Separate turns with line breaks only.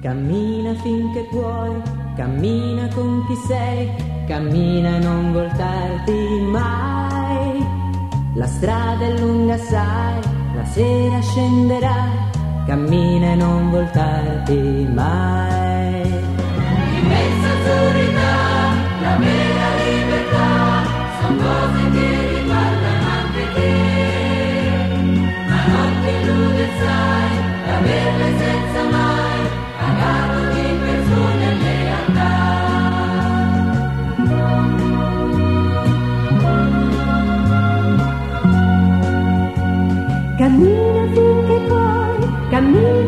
Cammina finché puoi, cammina con chi sei, cammina e non voltarti mai. La strada è lunga, sai, la sera scenderà, cammina e non voltarti mai.
Immensa azzurrità, la vera libertà, son cose che riguardano anche te. Ma non ti illude, sai, averle senza mai pagato di persone e lealtà.
Cammina finché puoi, cammina